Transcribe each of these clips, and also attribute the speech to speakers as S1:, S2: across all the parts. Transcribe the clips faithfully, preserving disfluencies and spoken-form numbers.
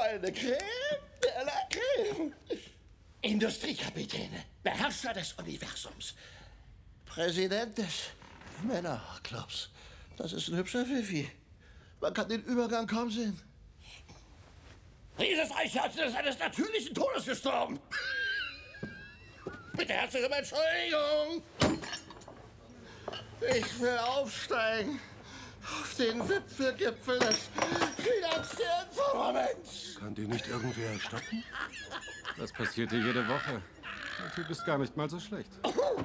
S1: Eine Creme de la Creme. Industriekapitäne, Beherrscher des Universums. Präsident des Männerclubs. Das ist ein hübscher Pfiffi. Man kann den Übergang kaum sehen. Dieses Eichhörnchen ist eines natürlichen Todes gestorben. Bitte herzliche Entschuldigung. Ich will aufsteigen auf den Wipfelgipfel des finanziellen Fundaments.
S2: Kann die nicht irgendwer stoppen?
S3: Das passiert dir jede Woche. Der Typ ist gar nicht mal so schlecht.
S1: Hallo,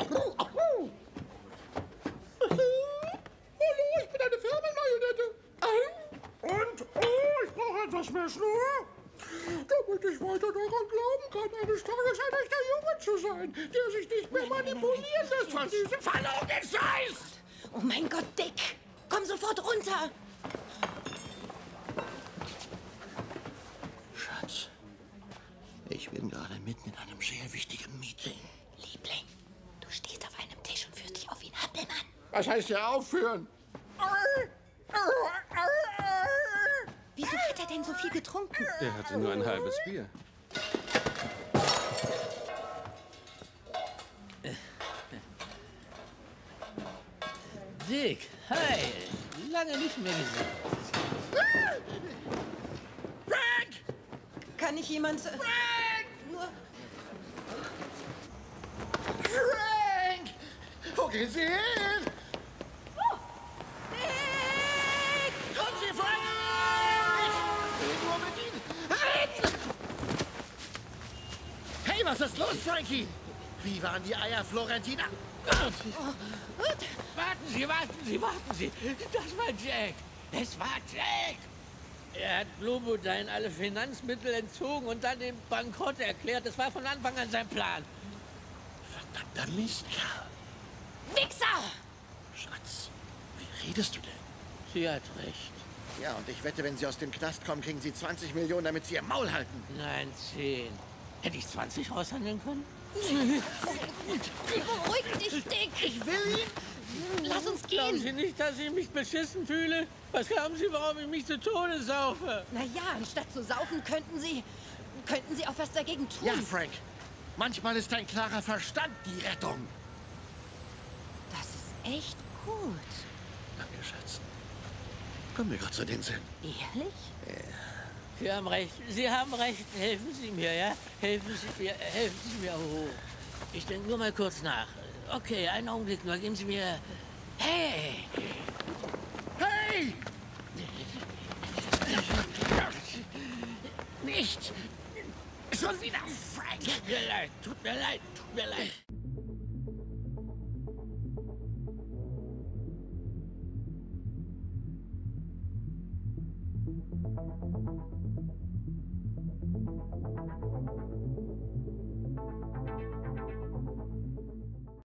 S1: ich bin eine Firmenmarionette. Und, oh, ich brauche etwas mehr Schnur, damit ich weiter daran glauben kann, eines Tages ein echter Junge zu sein, der sich nicht mehr manipulieren lässt von diesem verlogenen Scheiß.
S4: Oh mein Gott, Dick! Komm sofort runter!
S1: Schatz, ich bin gerade mitten in einem sehr wichtigen Meeting.
S4: Liebling, du stehst auf einem Tisch und führst dich auf wie ein Happelmann.
S1: Was heißt hier aufführen?
S4: Wieso hat er denn so viel getrunken?
S3: Er hatte nur ein halbes Bier.
S5: Dick, hi. Lange nicht mehr gesehen.
S1: Frank!
S4: Kann ich jemand...
S1: Frank!
S4: Nur...
S1: Frank! Wo gehen Sie hin?
S4: Oh. Dick!
S1: Kommen Sie, Frank! Ich will nur mit Ihnen reden! Hey, was ist los, Frankie? Wie waren die Eier, Florentina?
S5: Warten Sie, warten Sie, warten Sie. Das war Jack. Es war Jack. Er hat Globodyne alle Finanzmittel entzogen und dann den Bankrott erklärt. Das war von Anfang an sein Plan.
S1: Verdammter Mistkerl.
S4: Wichser!
S1: Schatz, wie redest du denn?
S5: Sie hat recht.
S1: Ja, und ich wette, wenn Sie aus dem Knast kommen, kriegen Sie zwanzig Millionen, damit Sie Ihr Maul halten.
S5: Nein, zehn. Hätte ich zwanzig raushandeln können?
S4: Beruhig dich, Dick!
S1: Ich will ihn.
S4: Lass uns
S5: Glauben
S4: gehen!
S5: Sie nicht, dass ich mich beschissen fühle? Was glauben Sie, warum ich mich zu Tode saufe?
S4: Na ja, anstatt zu saufen, könnten Sie... könnten Sie auch was dagegen tun.
S1: Ja, Frank. Manchmal ist ein klarer Verstand die Rettung.
S4: Das ist echt gut.
S1: Danke, Schatz. Kommen wir gerade zu den Sinn.
S4: Ehrlich?
S5: Sie haben recht, Sie haben recht. Helfen Sie mir, ja? Helfen Sie mir, helfen Sie mir hoch. Ich denke nur mal kurz nach. Okay, einen Augenblick nur. Geben Sie mir... Hey!
S1: Hey!
S5: Nicht!
S1: Schon wieder, Frank!
S5: Tut mir leid, tut mir leid, tut mir leid.